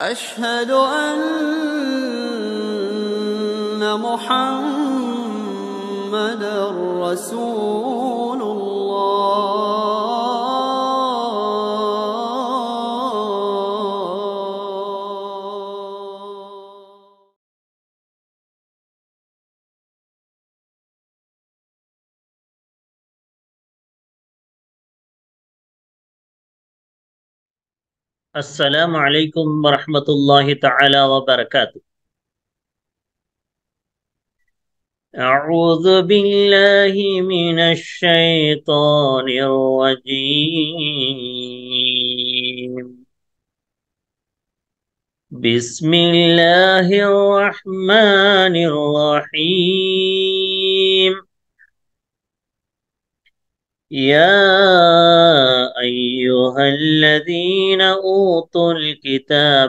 أشهد أن محمدًا رسول الله. السلام عليكم ورحمة الله تعالى وبركاته. أعوذ بالله من الشيطان الرجيم. بسم الله الرحمن الرحيم. يا أيها الذين أوتوا الكتاب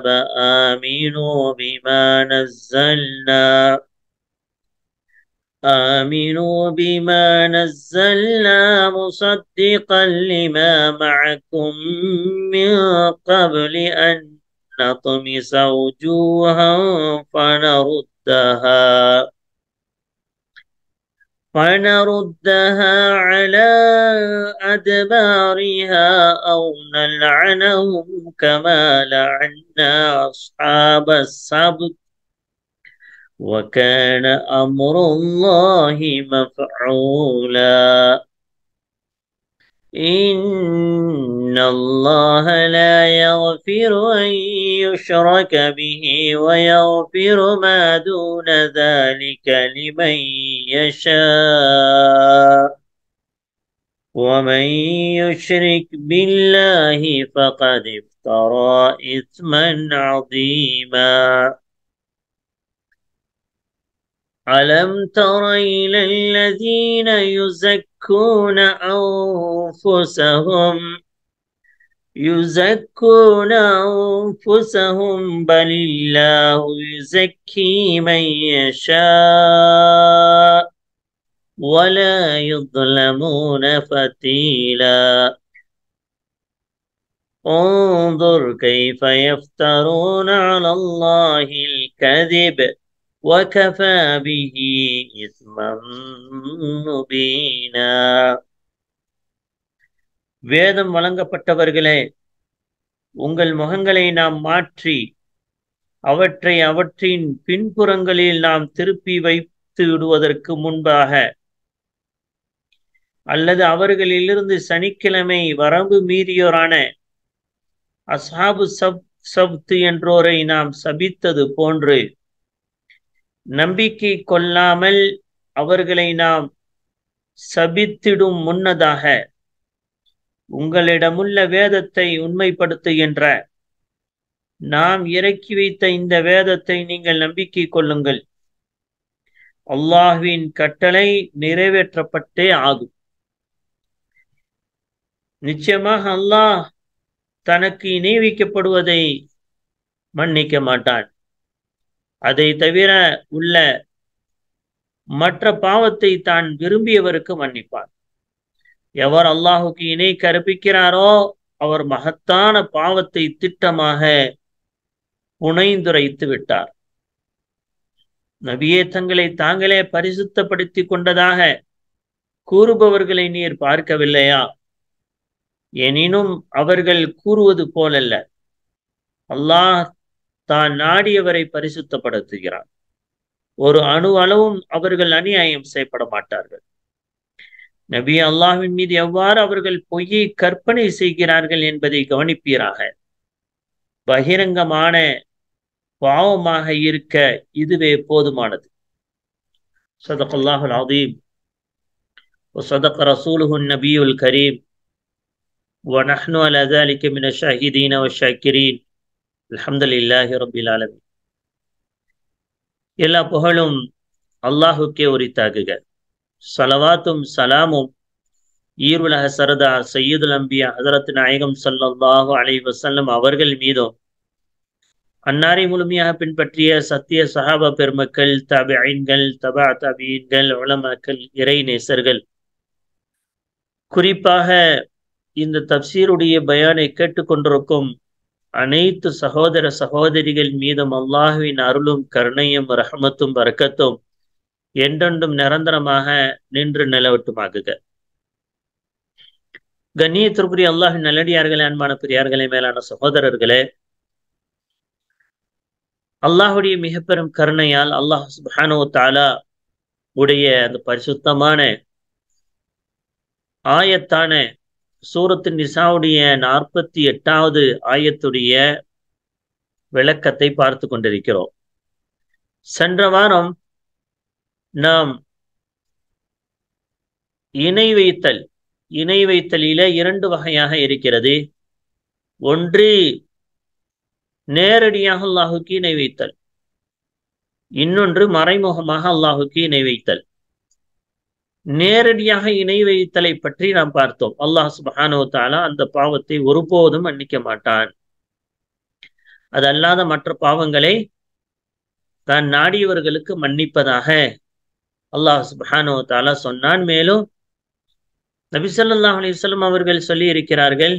آمنوا بما نزلنا مصدقا لما معكم من قبل أن نطمس وجوها فنردها على أدبارها أو نلعنهم كما لعنا أصحاب السبت وكان أمر الله مفعولا. إن الله لا يغفر أن يشرك به ويغفر ما دون ذلك لمن يشاء ومن يشرك بالله فقد افترى إثما عظيما. ألم تر إلى الذين يزكون أنفسهم بل الله يزكي من يشاء ولا يظلمون فتيلا. انظر كيف يفترون على الله الكذب وكفى به إثما مبينا. வேதம் வழங்கப்பட்டவர்களே, உங்கள் முகங்களை நாம் மாற்றி அவற்றை அவற்றின் பின்புறங்களில் நாம் திருப்பி வைத்து விடுவதற்கு முன்பாக அல்லது அவர்களிலிருந்து சனிக்கிழமை வரம்பு மீறியோரான அஸ்ஹாபு சப்த் என்றோரை நாம் சபித்தது போன்று நம்பிக்கை கொள்ளாமல் அவர்களை நாம் சபித்திடும் முன்னதாக உங்களிடமுள்ள வேதத்தை உண்மைப்படுத்துகின்ற நாம் இறக்கி வைத்த இந்த வேதத்தை நீங்கள் நம்பிக்கை கொள்ளுங்கள். அல்லாஹ்வின் கட்டளை நிறைவேற்றப்பட்டே ஆகும். நிச்சயமாக அல்லாஹ் தனக்கு இணை வைக்கப்படுவதை மன்னிக்க மாட்டான். அதை தவிர உள்ள மற்ற பாவத்தை தான் விரும்பியவருக்கு மன்னிப்பான். எவர் அல்லாஹுக்கு இணை கற்பிக்கிறாரோ அவர் மகத்தான பாவத்தை திட்டமாக புனைந்துரைத்து விட்டார். நபியே, தங்களை தாங்களே பரிசுத்தப்படுத்தி கொண்டதாக கூறுபவர்களை நீர் பார்க்கவில்லையா? எனினும் அவர்கள் கூறுவது போலல்ல. அல்லாஹ் தான் நாடியவரை பரிசுத்தப்படுத்துகிறார். ஒரு அணு அளவும் அவர்கள் அநியாயம் செய்யப்பட மாட்டார்கள். நபி, அல்லாஹ்வின் மீது எவ்வாறு அவர்கள் பொய்யை கற்பனை செய்கிறார்கள் என்பதை கவனிப்பீராக. பகிரங்கமான பாவமாக இருக்க இதுவே போதுமானது. ஸதகல்லாஹுல் அஸீம் வஸதக ரசூலுஹுன் நபியுல் கரீம் வநஹ்னு அலா ஸாலிக மினஷ் ஷாஹிதீன வஷ்ஷாக்கிரீன். அல்ஹம்துலில்லாஹி ரப்பில் ஆலமீன். எல்லா புகழும் அல்லாஹுக்கே உரித்தாகுக. ஸலவாத்தும் சலாமும் ஈருலக சரதார் சையதுல் அம்பியா ஹஸரத் நாயகம் ஸல்லல்லாஹு அலைஹி வஸல்லம் அவர்கள் மீதும் அன்னாரை முழுமையாக பின்பற்றிய சத்திய சஹாபா பெருமக்கள், தாபிஈன்கள், தபா தாபிஈன்கள், உலமாக்கள், இறை நேசர்கள், குறிப்பாக இந்த தப்சீருடைய பயானை கேட்டுக்கொண்டிருக்கும் அனைத்து சகோதர சகோதரிகள் மீதும் அல்லாஹுவின் அருளும் கருணையும் ரஹமத்தும் பரக்கத்தும் என்றென்றும் நிரந்தரமாக நின்று நிலவட்டுமாகுக. கண்ணியத்திற்குரிய அல்லாஹின் நல்லடியார்களே, அன்பான பெரியார்களே, மேலான சகோதரர்களே, அல்லாஹுடைய மிக பெரும் கருணையால் அல்லாஹ் சுப்ஹானஹு வ தஆலா உடைய அந்த பரிசுத்தமான ஆயத்தான சூரத்து நிசாவுடைய 48வது ஆயத்துடைய விளக்கத்தை பார்த்து கொண்டிருக்கிறோம். சென்ற வாரம் நாம் இணை வைத்தலில 2 வகையாக இருக்கிறது. ஒன்று நேரடியாக அல்லாஹுக்கு இணை வைத்தல், இன்னொன்று மறைமுகமாக அல்லாஹுக்கு இணை வைத்தல். நேரடியாக இணை வைத்தலை பற்றி நாம் பார்த்தோம். அல்லாஹ் சுப்ஹானஹு வ தஆலா அந்த பாவத்தை ஒருபோதும் மன்னிக்க மாட்டான். அது அல்லாத மற்ற பாவங்களை தான் நாடியவர்களுக்கு மன்னிப்பதாக அல்லாஹ் சுப்ஹானஹு வ தஆலா சொன்னான். மேலும் நபி ஸல்லல்லாஹு அலைஹி வஸல்லம் அவர்கள் சொல்லி இருக்கிறார்கள்,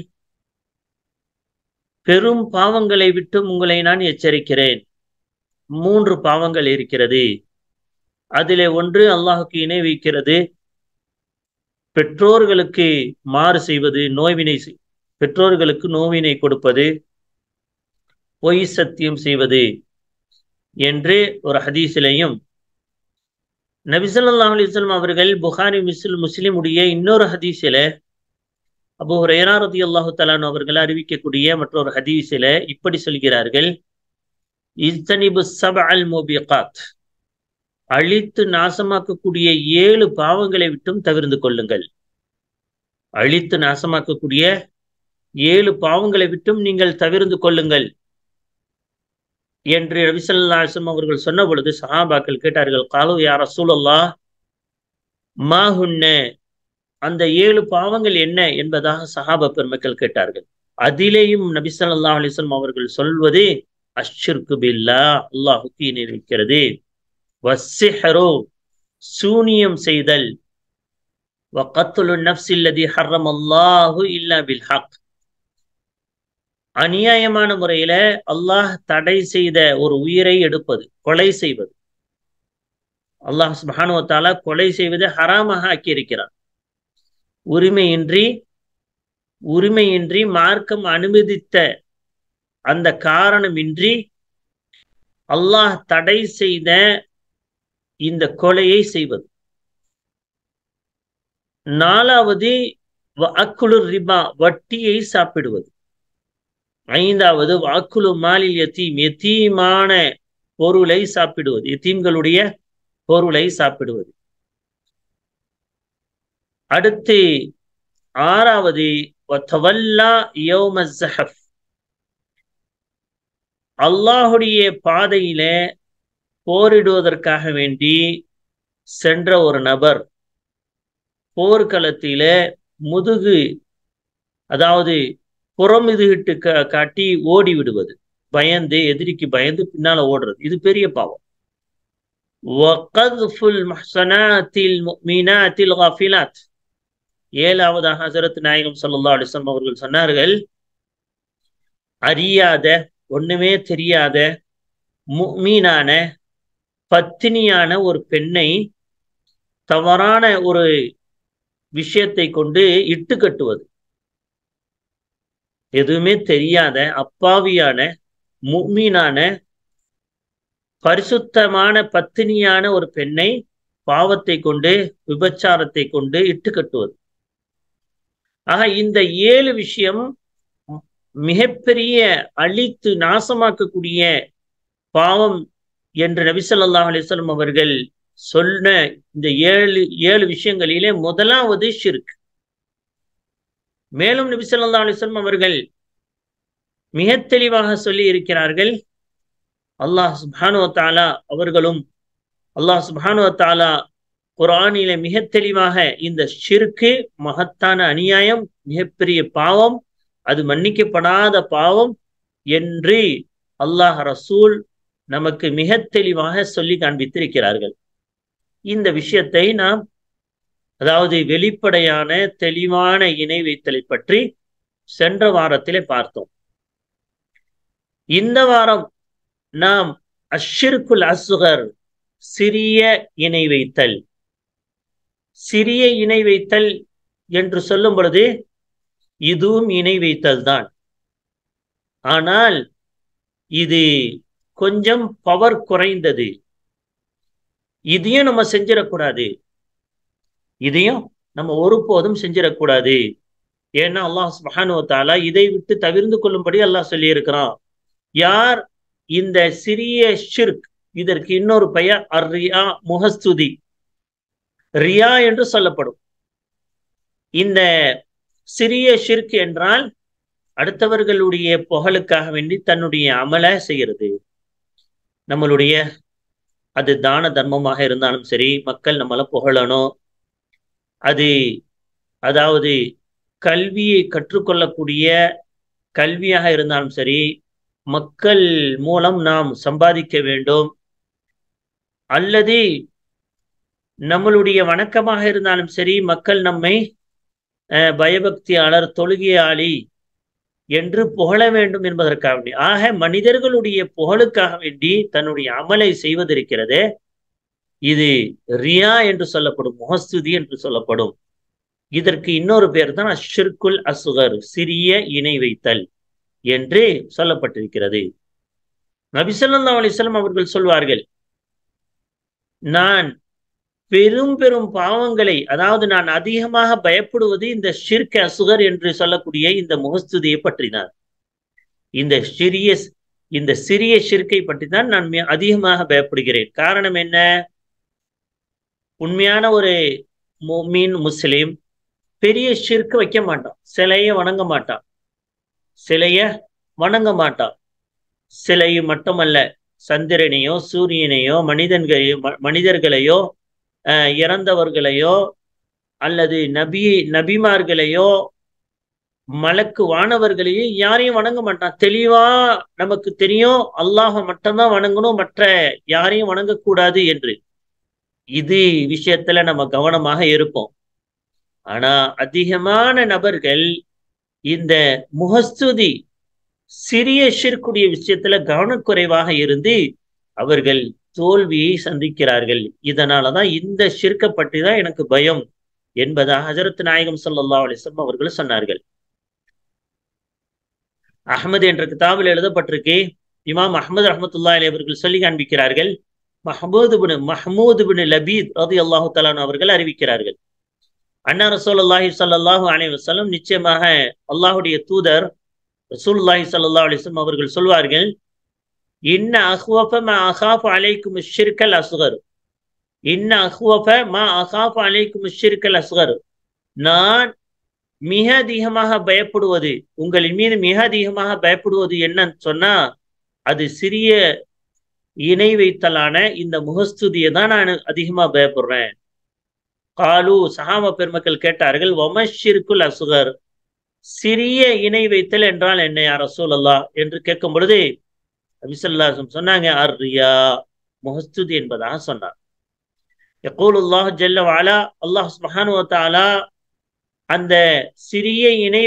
பெரும் பாவங்களை விட்டு உங்களை நான் எச்சரிக்கிறேன். 3 பாவங்கள் இருக்கிறது. அதிலே ஒன்று அல்லாஹுக்கு இணை வைக்கிறது, பெற்றோர்களுக்கு மாறு செய்வது, பெற்றோர்களுக்கு நோவினை கொடுப்பது, பொய் சத்தியம் செய்வது என்று ஒரு ஹதீஸிலையும், நபி ஸல்லல்லாஹு அலைஹி வஸல்லம் அவர்கள் புகாரி முஸ்லிம் உடைய இன்னொரு ஹதீஸில, அபூ ஹுரைரா ரலியல்லாஹு தஆலா அவர்கள் அறிவிக்கக்கூடிய மற்றொரு ஹதீஸில இப்படி சொல்கிறார்கள், இஜ்தனிபு ஸப்அல் மூபிகாத், அழித்து நாசமாக்கக்கூடிய 7 பாவங்களை விட்டும் தவிர்த்து கொள்ளுங்கள். அழித்து நாசமாக்கக்கூடிய 7 பாவங்களை விட்டும் நீங்கள் தவிர்த்து கொள்ளுங்கள் என்று நபி ஸல்லல்லாஹு அலைஹி வஸல்லம் அவர்கள் சொன்ன பொழுது சஹாபாக்கள் கேட்டார்கள், காலு யா ரசூலல்லாஹ் மா ஹுன்ன, அந்த 7 பாவங்கள் என்ன என்பதாக சஹாபா பெருமக்கள் கேட்டார்கள். அதிலேயும் நபி ஸல்லல்லாஹு அலைஹி வஸல்லம் அவர்கள் சொல்வது அஷ்ஷிர்கு பில்லாஹ், அல்லாஹுக்கு இணை வைக்கிறது, வஸ்ஸிஹ்ரு, சூனியம் செய்தல், வகத்லு நஃப்ஸில் லதி ஹர்ரமல்லாஹு இல்லா பில் ஹக், அநியாயமான முறையில அல்லாஹ் தடை செய்த ஒரு உயிரை எடுப்பது, கொலை செய்வது. அல்லாஹ் சுப்ஹானஹு வ தஆலா கொலை செய்வதை ஹராமாக ஆக்கியிருக்கிறார். உரிமையின்றி மார்க்கம் அனுமதித்த அந்த காரணமின்றி அல்லாஹ் தடை செய்த இந்த கொலையை செய்வது. 4வது வஅக்குலு ரிபா, வட்டியை சாப்பிடுவது. 5வது வஅக்குலு மாலில் யதீம், யதீமான பொருளை சாப்பிடுவது, யதீம்களுடைய பொருளை சாப்பிடுவது. அடுத்து 6வது வதவல்லா யௌம ஸஹஃப், அல்லாஹுடைய பாதையில போரிடுவதற்காக வேண்டி சென்ற ஒரு நபர் போர்க்களத்தில முதுகு, அதாவது புறமுதுகிட்டு காட்டி ஓடி விடுவது, பயந்து, எதிரிக்கு பயந்து பின்னால ஓடுறது, இது பெரிய பாவம். வகத்ஃபுல் முஹ்ஸனாத்தில் முஃமினாத்தில் காஃபிலாத், 7வதாக ஹஸரத் நாயகம் ஸல்லல்லாஹு அலைஹி வஸல்லம் அவர்கள் சொன்னார்கள், அறியாத, ஒண்ணுமே தெரியாத முஃமினான பத்தினியான ஒரு பெண்ணை தவறான ஒரு விஷயத்தை கொண்டு இட்டு கட்டுவது. எதுவுமே தெரியாத அப்பாவியான முஃமினான பரிசுத்தமான பத்தினியான ஒரு பெண்ணை பாவத்தை கொண்டு, விபச்சாரத்தை கொண்டு இட்டு கட்டுவது. ஆக இந்த 7 விஷயம் மிகப்பெரிய அழித்து நாசமாக்கக்கூடிய பாவம் என்று நபி ஸல்லல்லாஹு அலைஹி வஸல்லம் அவர்கள் சொன்ன இந்த 7 விஷயங்களிலே முதலாவது ஷிர்க். மேலும் நபி ஸல்லல்லாஹு அலைஹி வஸல்லம் அவர்கள் மிக தெளிவாக சொல்லி இருக்கிறார்கள், அல்லாஹ் சுப்ஹானஹு வ தஆலா அவர்களும், அல்லாஹ் சுப்ஹானஹு வ தஆலா குர்ஆனிலே மிக தெளிவாக இந்த ஷிர்க்கு மகத்தான அநியாயம், மிகப்பெரிய பாவம், அது மன்னிக்கப்படாத பாவம் என்று அல்லாஹ் ரசூல் நமக்கு மிக தெளிவாக சொல்லி காண்பித்திருக்கிறார்கள். இந்த விஷயத்தை நாம், அதாவது வெளிப்படையான தெளிவான இணை வைத்தலை பற்றி சென்ற வாரத்திலே பார்த்தோம். இந்த வாரம் நாம் அஷ்ஷிர்குல் அஸ்கர், சிறிய இணை வைத்தல். சிறிய இணை வைத்தல் என்று சொல்லும் பொழுது இதுவும் இணை வைத்தல் தான். ஆனால் இது கொஞ்சம் பவர் குறைந்தது. இதையும் நம்ம செஞ்சிடக்கூடாது. இதையும் நம்ம ஒருபோதும் செஞ்சிடக்கூடாது. ஏன்னா அல்லாஹ் சுப்ஹானஹு வ தஆலா இதை விட்டு தவிர்ந்து கொள்ளும்படி அல்லாஹ் சொல்லி இருக்கிறான். யார் இந்த சிறிய ஷிர்க், இதற்கு இன்னொரு பெயர் அர்ரியா, முகஸ்துதி, ரியா என்று சொல்லப்படும். இந்த சிறிய ஷிர்க் என்றால் அடுத்தவர்களுடைய புகழுக்காக வேண்டி தன்னுடைய அமலை செய்கிறது. நம்மளுடைய அது தான தர்மமாக இருந்தாலும் சரி, மக்கள் நம்மளை புகழணும். அது அதாவது கல்வியை கற்றுக்கொள்ளக்கூடிய கல்வியாக இருந்தாலும் சரி, மக்கள் மூலம் நாம் சம்பாதிக்க வேண்டும். அல்லது நம்மளுடைய வணக்கமாக இருந்தாலும் சரி, மக்கள் நம்மை பயபக்தியாளர், தொழுகையாளி என்று புகழ வேண்டும் என்பதற்காக வேண்டி, ஆக மனிதர்களுடைய புகழுக்காக வேண்டி தன்னுடைய அமலை செய்வதிருக்கிறது. இது ரியா என்று சொல்லப்படும், முகஸ்துதி என்று சொல்லப்படும். இதற்கு இன்னொரு பேர் தான் அஷ்ஷிர்குல் அஸ்கர், சிறிய இணை வைத்தல் என்று சொல்லப்பட்டிருக்கிறது. நபி ஸல்லல்லாஹு அலைஹி வஸல்லம் அவர்கள் சொல்வார்கள், நான் பெரும் பெரும் பாவங்களை, அதாவது நான் அதிகமாக பயப்படுவது இந்த ஷிர்க் அஸ்கர் என்று சொல்லக்கூடிய இந்த முகஸ்துதியை பற்றி தான். இந்த சிறிய ஷிர்க்கை பற்றி தான் நான் அதிகமாக பயப்படுகிறேன். காரணம் என்ன? உண்மையான ஒரு முஃமின், முஸ்லிம் பெரிய ஷிர்க் வைக்க மாட்டான், சிலையை வணங்க மாட்டான். சிலை மட்டுமல்ல, சந்திரனையோ சூரியனையோ மனிதர்களையோ இறந்தவர்களையோ அல்லது நபிமார்களையோ மலக்கு வானவர்களையோ யாரையும் வணங்க மாட்டான். தெளிவா நமக்கு தெரியும், அல்லாஹ் மட்டும்தான் வணங்கணும், மற்ற யாரையும் வணங்கக்கூடாது என்று. இது விஷயத்துல நம்ம கவனமாக இருப்போம். ஆனா அதிகமான நபர்கள் இந்த முகஸ்துதி, சிறிய ஷிர்க்குடைய விஷயத்துல கவனக்குறைவாக இருந்து அவர்கள் தோல்வியை சந்திக்கிறார்கள். இதனாலதான் இந்த ஷிர்க்கை பற்றி தான் எனக்கு பயம் என்பதாக ஹஜரத் நாயகம் ஸல்லல்லாஹு அலைஹி வஸல்லம் அவர்கள் சொன்னார்கள். அஹ்மது என்ற கிதாபில் எழுதப்பட்டிருக்கு. இமாம் அஹ்மது ரஹ்மத்துல்லாஹி அலைஹி அவர்கள் சொல்லி காண்பிக்கிறார்கள். மஹ்மூத் பின் லபீத் ரலியல்லாஹு தஆலா அவர்கள் அறிவிக்கிறார்கள், அன்னா ரசூலுல்லாஹி ஸல்லல்லாஹு அலைஹி வஸல்லம், நிச்சயமாக அல்லாஹ்வுடைய தூதர் ரசூலுல்லாஹி ஸல்லல்லாஹு அலைஹி வஸல்லம் அவர்கள் சொல்வார்கள், இன்ன அஹ்வஃப மா அகாஃபு அலைக்கும் அஷ்ஷிர்கல் அஸ்கர், இன்ன அஹ்வஃப மா அகாஃபு அலைக்கும் அஷ்ஷிர்கல் அஸ்கர், நான் மிக அதிகமாக பயப்படுவது, உங்களின் மீது மிக அதிகமாக பயப்படுவது என்னன்னு சொன்னா அது சிறிய இணை வைத்தலான இந்த முகஸ்துதியை தான் நான் அதிகமா பயப்படுறேன். காலு, சஹாபா பெருமக்கள் கேட்டார்கள், வமஷ்ஷிர்குல் அஸ்கர், சிறிய இணை வைத்தல் என்றால் என்ன யா ரசூலல்லாஹ் என்று கேட்கும் பொழுது நபி ஸல்லல்லாஹு அலைஹி வஸல்லம் சொன்னாங்க, அர்ரியா, முகஸ்துதி என்பதாக சொன்னார். யகூலுல்லாஹு ஜல்ல வ அலா, அல்லாஹ் சுப்ஹானஹு வ தஆலா அந்த சிறிய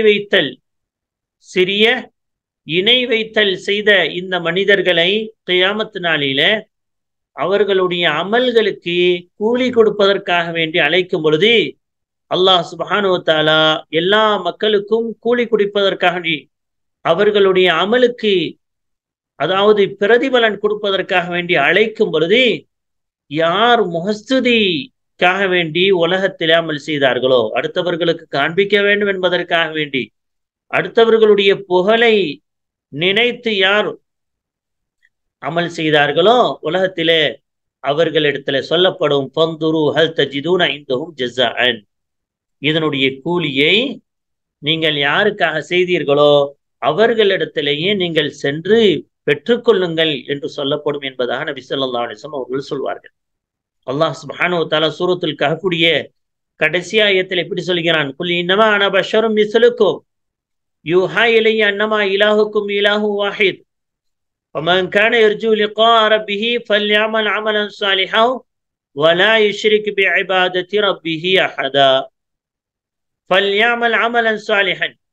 இணை வைத்தல் செய்த இந்த மனிதர்களை கியாமத் நாளில அவர்களுடைய அமல்களுக்கு கூலி கொடுப்பதற்காக வேண்டி அழைக்கும் பொழுது அல்லாஹ் சுப்ஹானஹு வ தஆலா எல்லா மக்களுக்கும் கூலி கொடுப்பதற்காக அவர்களுடைய அமலுக்கு, அதாவது பிரதிபலன் கொடுப்பதற்காக வேண்டி அழைக்கும் பொழுது, யார் முகஸ்துதிக்காக வேண்டி உலகத்தில் அமல் செய்தார்களோ, அடுத்தவர்களுக்கு காண்பிக்க வேண்டும் என்பதற்காக வேண்டி அடுத்தவர்களுடைய புகழை நினைத்து யார் அமல் செய்தார்களோ உலகத்திலே அவர்களிடத்துல சொல்லப்படும், பந்துரு ஹல் தஜிதூன இந்தஹும் ஜஸாஅன், இதனுடைய கூலியை நீங்கள் யாருக்காக செய்தீர்களோ அவர்களிடத்திலேயே நீங்கள் சென்று பெற்றுக்கொள்ளுங்கள் என்று சொல்லப்படும் என்பதாக நபி ஸல்லல்லாஹு அலைஹி வஸல்லம் அவர்கள் சொல்வார்கள். அல்லாஹ் சுப்ஹானஹு வ தஆலா சூரத்துல் கஹ்ஃபுடைய கடைசி ஆயத்தில் எப்படி சொல்கிறான், குல் இன்னமா அன பஷரும் மிஸ்லுக்கும் யூஹா இலைய அன்னமா இலாஹுக்கும் இலாஹு வாஹித் فمن كان يرجو لقاء ربه فليعمل عملا صالحا ولا يشرك بعبادة ربه أحدا. فليعمل عملا صالحا,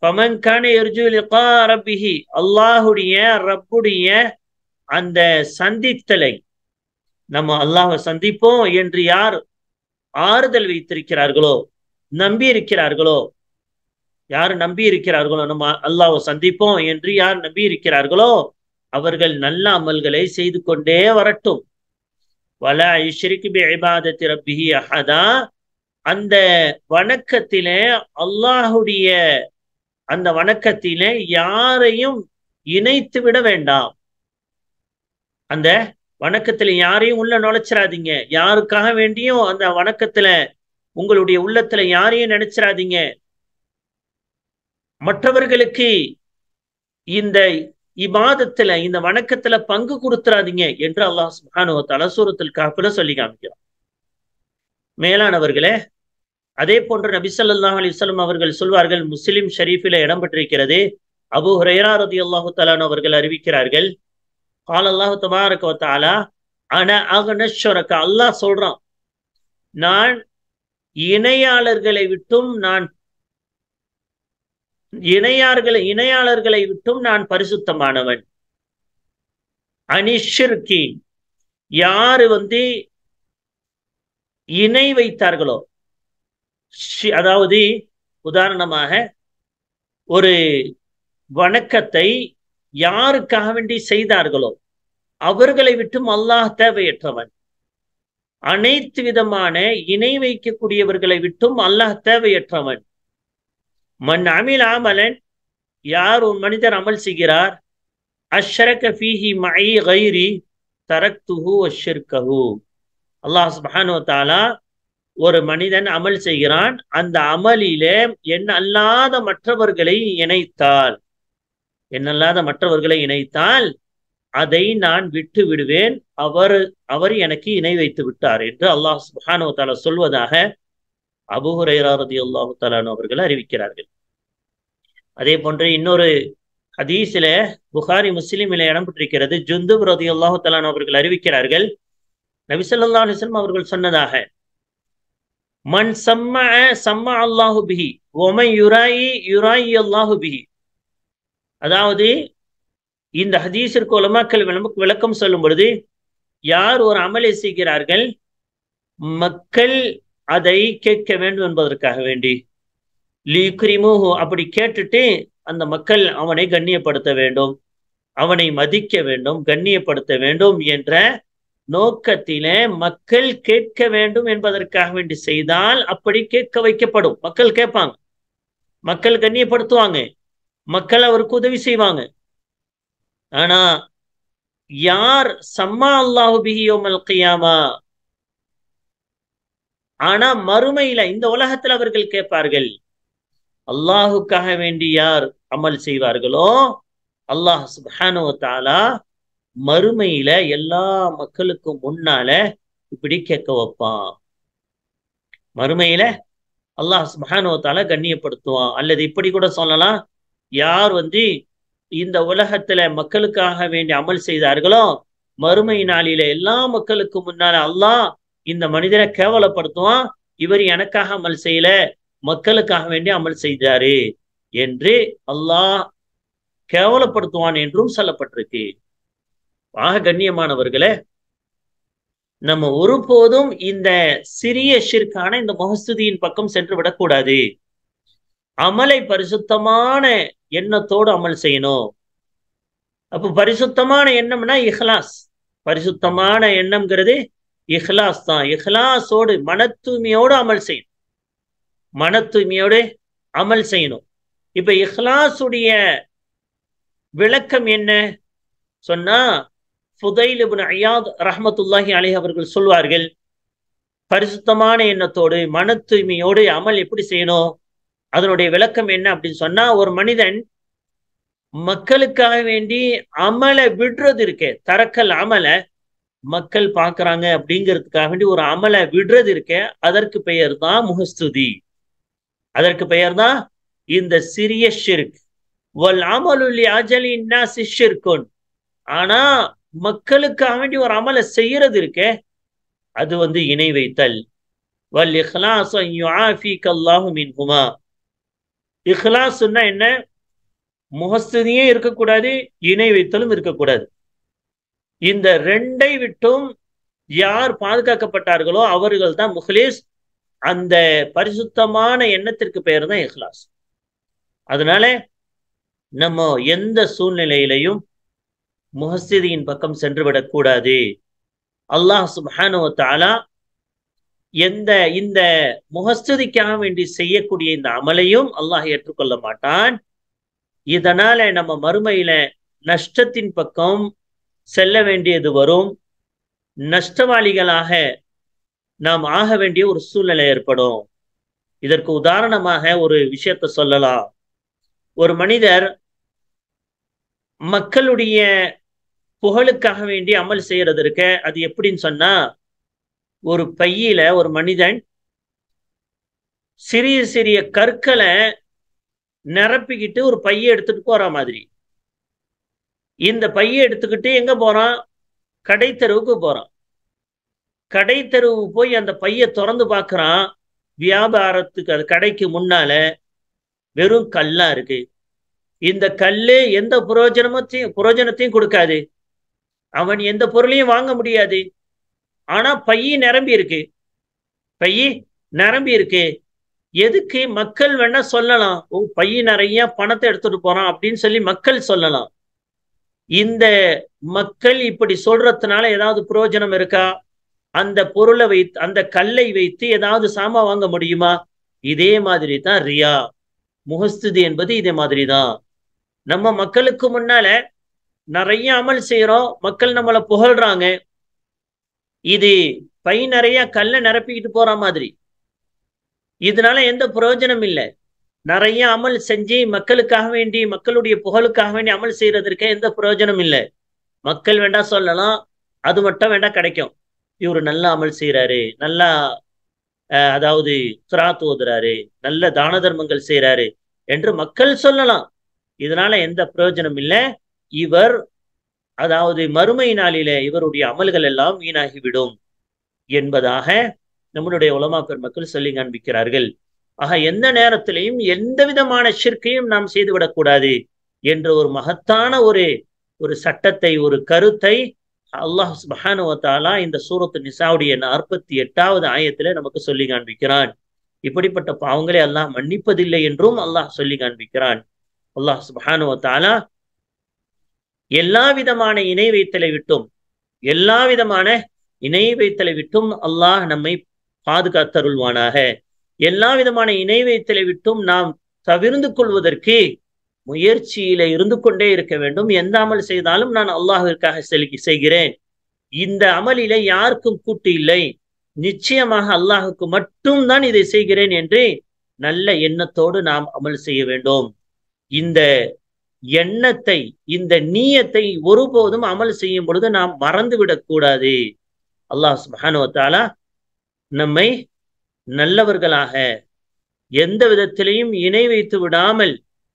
ஃபமன் கான யர்ஜு லிகா ரப்பிஹி, அல்லாஹுடைய ரப்புடைய அந்த சந்தித்தலை, நம்ம அல்லாஹ்வை சந்திப்போம் என்று யார் ஆறுதல் வைத்திருக்கிறார்களோ, நம்பி இருக்கிறார்களோ, யார் நம்பி இருக்கிறார்களோ, நம்ம அல்லாஹ்வை சந்திப்போம் என்று யார் நம்பி இருக்கிறார்களோ அவர்கள் நல்ல அமல்களை செய்து கொண்டே வரட்டும். வலா யுஷ்ரிக் பிஇபாதத்தி ரப்பிஹி அஹதா, அந்த வணக்கத்திலே அல்லாஹுடைய அந்த வணக்கத்திலே யாரையும் இணைத்து விட வேண்டாம். அந்த வணக்கத்துல யாரையும் உள்ள நுழைச்சிடாதீங்க. யாருக்காக வேண்டியும் அந்த வணக்கத்துல உங்களுடைய உள்ளத்துல யாரையும் நினைச்சிடாதீங்க. மற்றவர்களுக்கு இந்த இபாதத்துல இந்த வணக்கத்துல பங்கு கொடுத்துறாதீங்க என்று அல்லாஹ் சுப்ஹானஹு வ தஆலா சூரத்துல் கஹ்ஃப்ல சொல்லி காமிக்கிறார். மேலானவர்களே, அதே போன்று நபி ஸல்லல்லாஹு அலைஹி வஸல்லம் அவர்கள் சொல்வார்கள், முஸ்லிம் ஷரீஃபில இடம்பெற்றிருக்கிறது, அபூ ஹுரைரா ரலியல்லாஹு தஆலா அவர்கள் அறிவிக்கிறார்கள், قال الله تبارك وتعالى انا اغنى الشركاء, அல்லாஹ் சொல்றான், நான் இணையாளர்களை விட்டும் நான் பரிசுத்தமானவன். அனிஷிர்கி, யாரு இணை வைத்தார்களோ, அதாவது உதாரணமாக ஒரு வணக்கத்தை யாருக்காக வேண்டி செய்தார்களோ அவர்களை விட்டும் அல்லாஹ் தேவையற்றவன். அனைத்து விதமான இணை வைக்கக்கூடியவர்களை விட்டும் அல்லாஹ் தேவையற்றவன். மன் அமில் அமலன், யார் ஒரு மனிதர் அமல் செய்கிறார், அஷ்ரக ஃபீஹி மஇ கைரி தரக்துஹு வஷ்ஷிர்கஹு, அல்லாஹ் சுப்ஹானஹு வ தஆலா ஒரு மனிதன் அமல் செய்கிறான், அந்த அமலிலே என் அல்லாத மற்றவர்களை இணைத்தால் அதை நான் விட்டு விடுவேன், அவர் எனக்கு இணை வைத்து விட்டார் என்று அல்லாஹ் சுப்ஹானஹு வ தஆலா சொல்வதாக அபூ ஹுரைரா ரலியல்லாஹு தஆலா அவர்கள் அறிவிக்கிறார்கள். அதே போன்று இன்னொரு ஹதீஸில புகாரி முஸ்லிமில இடம்பெற்றிருக்கிறது, ஜுந்துப் ரலியல்லாஹு தஆலா அவர்கள் அறிவிக்கிறார்கள், நபி ஸல்லல்லாஹு அலைஹி வஸல்லம் அவர்கள் சொன்னதாக, மன் சம்மஅ அல்லாஹு பிஹி வ மன் யுராயி அல்லாஹு பிஹி, அதாவது இந்த ஹதீஸிற்கு உலமாக்கள் விளக்கம் சொல்லும் பொழுது, யார் ஒரு அமலை செய்கிறார்கள் மக்கள் அதை கேட்க வேண்டும் என்பதற்காக வேண்டி, லியுக்ரிமுஹு, அப்படி கேட்டுட்டு அந்த மக்கள் அவனை கண்ணியப்படுத்த வேண்டும், அவனை மதிக்க வேண்டும், கண்ணியப்படுத்த வேண்டும் என்ற நோக்கத்திலே மக்கள் கேட்க வேண்டும் என்பதற்காக வேண்டி செய்தால் அப்படி கேட்க வைக்கப்படும். மக்கள் கேட்பாங்க, மக்கள் கண்ணியப்படுத்துவாங்க, மக்கள் அவருக்கு உதவி செய்வாங்க. ஆனா யார் சம்மா அல்லாஹு பிஹி யௌமல் கியாமா, ஆனா மறுமையில இந்த உலகத்தில் அவர்கள் கேட்பார்கள், அல்லாஹுக்காக வேண்டி யார் அமல் செய்வார்களோ அல்லாஹ் சுப்ஹானஹு வ தஆலா மறுமையில எல்லா மக்களுக்கும் முன்னால இப்படி கேட்க வைப்பான். மறுமையில அல்லாஹ் சுப்ஹானஹு வ தஆலா கண்ணியப்படுத்துவான். அல்லது இப்படி கூட சொல்லலாம், யார் இந்த உலகத்துல மக்களுக்காக வேண்டி அமல் செய்தார்களோ மறுமை நாளில எல்லா மக்களுக்கு முன்னால அல்லாஹ் இந்த மனிதரை கேவலப்படுத்துவான், இவர் எனக்காக அமல் செய்யல, மக்களுக்காக வேண்டி அமல் செய்தாரு என்று அல்லாஹ் கேவலப்படுத்துவான் என்றும் சொல்லப்பட்டிருக்கு. ஆக கண்ணியமானவர்களே, நம்ம ஒருபோதும் இந்த சிறிய ஷிர்கான இந்த முஹஸ்ஸிதீன் பக்கம் சென்று விடக்கூடாது. அமலை பரிசுத்தமான எண்ணத்தோடு அமல் செய்யணும். அப்ப பரிசுத்தமான எண்ணம்னா இஹ்லாஸ். பரிசுத்தமான எண்ணம்ங்கிறது இஹ்லாஸ் தான். இஹ்லாஸோடு மன தூய்மையோடு அமல் செய்யணும். மன தூய்மையோடு அமல் செய்யணும். இப்ப இஹ்லாஸுடைய விளக்கம் என்ன சொன்னா, ஃபுதைல் இப்னு இயாத் ரஹ்மத்துல்லாஹி அலைஹி அவர்கள் சொல்வார்கள், பரிசுத்தமான எண்ணத்தோடு மன தூய்மையோடு அமல் எப்படி செய்யணும், அதனுடைய விளக்கம் என்ன அப்படின்னு சொன்னா, ஒரு மனிதன் மக்களுக்காக வேண்டி அமலை விடுறது இருக்கே, தரக்கல் அமலை மக்கள் பார்க்கறாங்க அப்படிங்கிறதுக்காக வேண்டி ஒரு அமலை விடுறது இருக்கே, அதற்கு பெயர் தான் முஹஸ்ஸிதி. அதற்கு பெயர் தான் இந்த சிறிய ஷிர்க். வல் அமலு லி அஜலி நாஸி ஷிர்குன். ஆனா மக்களுக்காக வேண்டி ஒரு அமலை செய்யறது இருக்கே, அது இணை வைத்தல். வல் இஹ்லாஸு யுஆஃபிக அல்லாஹு மின்ஹுமா. இஹ்லாஸ்னா என்ன? முஹஸ்ஸினியே இருக்கக்கூடாது, இணை வைத்தலும் இருக்கக்கூடாது. இந்த ரெண்டை விட்டும் யார் பாதுகாக்கப்பட்டார்களோ அவர்கள் தான் முஹ்லிஸ். அந்த பரிசுத்தமான எண்ணத்திற்கு பெயர் தான் இஹ்லாஸ். அதனால நம்ம எந்த சூழ்நிலையிலையும் முஹஸ்ஸினின் பக்கம் சென்று விடக்கூடாது. அல்லாஹ் சுப்ஹானஹு வ தஆலா இந்த முஹஸ்ஸினிக்காக வேண்டி செய்யக்கூடிய இந்த அமலையும் அல்லாஹ் ஏற்றுக்கொள்ள மாட்டான். இதனால நம்ம மறுமையில நஷ்டத்தின் பக்கம் செல்ல வேண்டியது வரும். நஷ்டவாளிகளாக நாம் ஆக வேண்டிய ஒரு சூழ்நிலை ஏற்படும். இதற்கு உதாரணமாக ஒரு விஷயத்தை சொல்லலாம். ஒரு மனிதர் மக்களுடைய புகழுக்காக வேண்டி அமல் செய்யறது இருக்க, அது எப்படின்னு சொன்னா, ஒரு பையில ஒரு மனிதன் சிறிய சிறிய கற்களை நிரப்பிக்கிட்டு ஒரு பையை எடுத்துட்டு போற மாதிரி. இந்த பையை எடுத்துக்கிட்டு எங்க போறான்? கடை தெருவுக்கு போறான். கடை தெருவு போய் அந்த பையை திறந்து பார்க்கறான். வியாபாரத்துக்கு அது கடைக்கு முன்னால வெறும் கல்லா இருக்கு. இந்த கல்லு எந்த புரோஜனத்தையும் கொடுக்காது. அவன் எந்த பொருளையும் வாங்க முடியாது. ஆனா பைய நிரம்பி இருக்கு. பைய நிரம்பி இருக்கு. எதுக்கு? மக்கள் வேணா சொல்லலாம், ஓ பைய நிறைய பணத்தை எடுத்துட்டு போறான் அப்படின்னு சொல்லி மக்கள் சொல்லலாம். இந்த மக்கள் இப்படி சொல்றதுனால ஏதாவது பிரயோஜனம் இருக்கா? அந்த பொருளை வைத்து, அந்த கல்லை வைத்து ஏதாவது சாமா வாங்க முடியுமா? இதே மாதிரி தான் ரியா, முஹஸ்ஸிதி என்பது இதே மாதிரி தான். நம்ம மக்களுக்கு முன்னால நிறைய அமல் செய்யறோம், மக்கள் நம்மளை புகழ்றாங்க. இது பை நிறைய கல்லை நிரப்பிக்கிட்டு போற மாதிரி. இதனால எந்த பிரயோஜனம் இல்லை. நிறைய அமல் செஞ்சு மக்களுக்காக வேண்டி, மக்களுடைய புகழுக்காக வேண்டி அமல் செய்யறதற்கு எந்த பிரயோஜனம் இல்லை. மக்கள் வேண்டா சொல்லலாம், அது மட்டும் வேண்டா கிடைக்கும். இவரு நல்ல அமல் செய்யறாரு, நல்லா அதாவது கிராத் ஓதுறாரு, நல்ல தான தர்மங்கள் செய்யறாரு என்று மக்கள் சொல்லலாம். இதனால எந்த பிரயோஜனம் இல்லை. இவர் அதாவது மறுமை நாளிலே இவருடைய அமல்கள் எல்லாம் வீணாகிவிடும் என்பதாக நம்மளுடைய உலமா பெருமக்கள் சொல்லி காண்பிக்கிறார்கள். ஆக எந்த நேரத்திலையும் எந்த விதமான ஷிர்கையும் நாம் செய்துவிடக்கூடாது என்ற ஒரு மகத்தான ஒரு சட்டத்தை, ஒரு கருத்தை அல்லாஹ் சுப்ஹானஹு வ தஆலா இந்த சூரத்து நிசாவுடைய 48வது ஆயத்திலே நமக்கு சொல்லி காண்பிக்கிறான். இப்படிப்பட்ட பாவங்களை அல்லாஹ் மன்னிப்பதில்லை என்றும் அல்லாஹ் சொல்லி காண்பிக்கிறான். அல்லாஹ் சுப்ஹானஹு வ தஆலா எல்லா விதமான இணை வைத்தலை விட்டும் அல்லாஹ் நம்மை பாதுகாத்தருள்வானாக. எல்லா விதமான இணை வைத்தலை விட்டும் நாம் தவிர்ந்து கொள்வதற்கு முயற்சியில இருந்து கொண்டே இருக்க வேண்டும். எந்த அமல் செய்தாலும் நான் அல்லாஹ்விற்காக செய்கிறேன், இந்த அமலில யாருக்கும் கூட்டு இல்லை, நிச்சயமாக அல்லாஹுக்கு மட்டும் தான் இதை செய்கிறேன் என்று நல்ல எண்ணத்தோடு நாம் அமல் செய்ய வேண்டும். இந்த எண்ணத்தை, இந்த நீயத்தை ஒருபோதும் அமல் செய்யும் பொழுது நாம் மறந்துவிடக் கூடாது. அல்லாஹ் சுப்ஹானஹு வ தஆலா நம்மை நல்லவர்களாக, எந்த விதத்திலையும் இணை வைத்து விடாமல்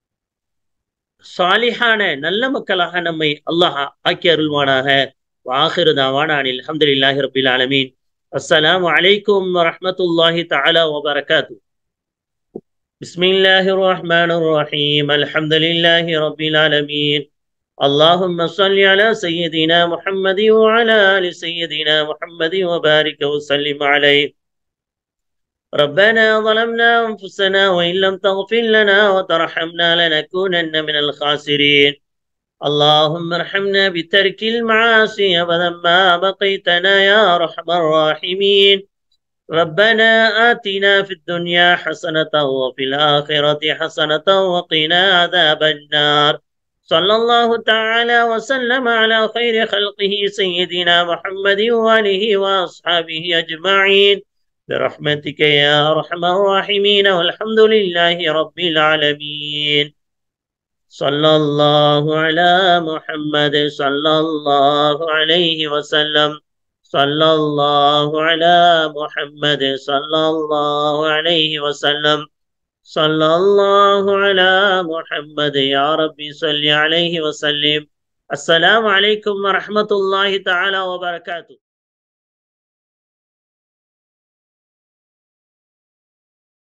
சாலிஹான நல்ல மக்களாக நம்மை அல்லாஹ் ஆக்கி அருள்வானாக. வாஹிரு தாவானா அனில் அல்ஹம்துலில்லாஹி ரப்பில் ஆலமீன். அஸ்ஸலாமு அலைக்கும் வரஹ்மத்துல்லாஹி தஆலா வ பரகாத்துஹு. பிஸ்மில்லாஹிர் ரஹ்மானிர் ரஹீம். அல்ஹம்துலில்லாஹி ரப்பில் ஆலமீன். اللهم صل على سيدنا محمد وعلى آل سيدنا محمد وبارك وسلم عليه. ربنا ظلمنا أنفسنا وإن لم تغفر لنا وترحمنا لنكونن من الخاسرين. اللهم ارحمنا بترك المعاصي أبدا ما بقيتنا يا أرحم الراحمين. ربنا آتنا في الدنيا حسنة وفي الآخرة حسنة وقنا عذاب النار. صلى الله تعالى وسلم على خير خلقه سيدنا محمد وآله وأصحابه أجمعين برحمتك يا أرحم الراحمين والحمد لله رب العالمين. صلى الله على محمد صلى الله عليه وسلم. صلى الله على محمد صلى الله عليه وسلم. صلى الله على محمد يا ربي صل عليه وسلم. السلام عليكم ورحمة الله تعالى وبركاته.